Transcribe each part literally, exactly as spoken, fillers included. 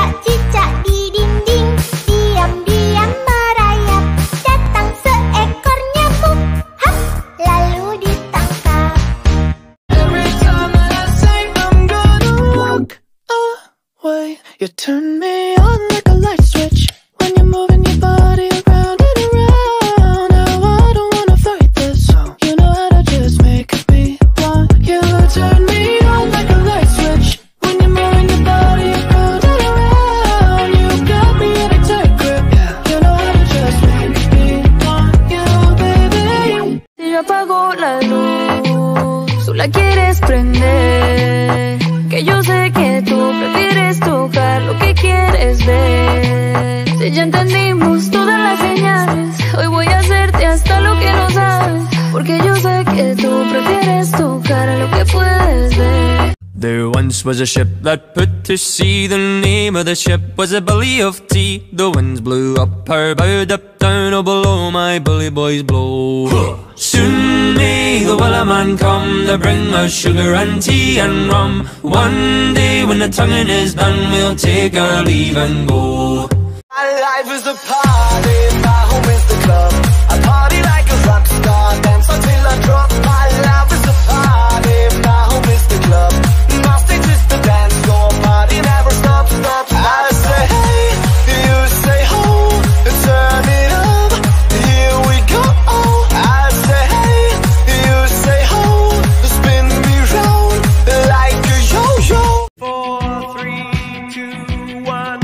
Cicak-cicak di dinding diam-diam merayap. Datang seekor nyamuk, hap, lalu ditangkap. Every time that I say I'm gonna walk away, you turn me on like a light switch. When you're moving your body around and around. Now I don't wanna fight this, you know how to just make me want you. Turn me on like a light switch. When you're moving your body around and around. You got me in a tight grip, you know how to just make me want you, baby. Si yo apago la luz, tú la quieres prender. Que yo sé que tú prefieres tocar lo que quieres ver. Si ya entendimos todas las señales, hoy voy a hacerte hasta lo que no sabes. Porque yo sé que tú prefieres tocar lo que puedes ver. There once was a ship that put to sea. The name of the ship was a Billy of Tea. The winds blew up her bow, up down, oh below my bully boys blow. Soon may the Wellerman come to bring us sugar and tea and rum. One day when the tonguing is done, we'll take our leave and go. My life is a party, my home is the club. I party like a rock star, dance until I drop. My life is a party, my home is the club. My stage is the dance floor, party never stops, stops. I say hey, you say ho, turn it up, here we go. I say hey, you say ho, spin me round like a yo-yo. Four, three, two, one.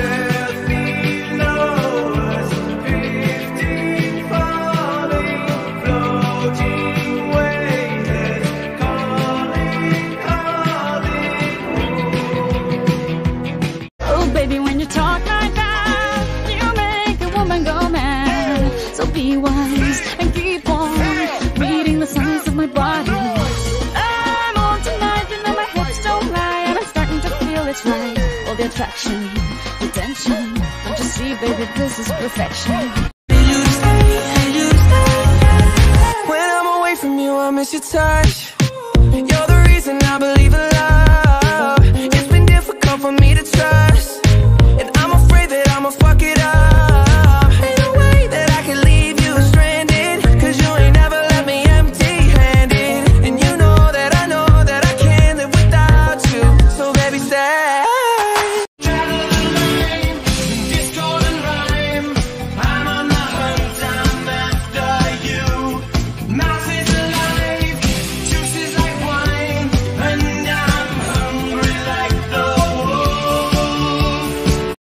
Baby, when you talk like that, you make a woman go mad. So be wise and keep on reading the signs of my body. I'm on tonight, you know my hips don't lie, and I'm starting to feel it's right. All the attraction, the tension, don't you see, baby, this is perfection. When I'm away from you, I miss your touch. You're the reason I believe in love. It's been difficult for me to trust, and I'm afraid that I'ma fuck it up.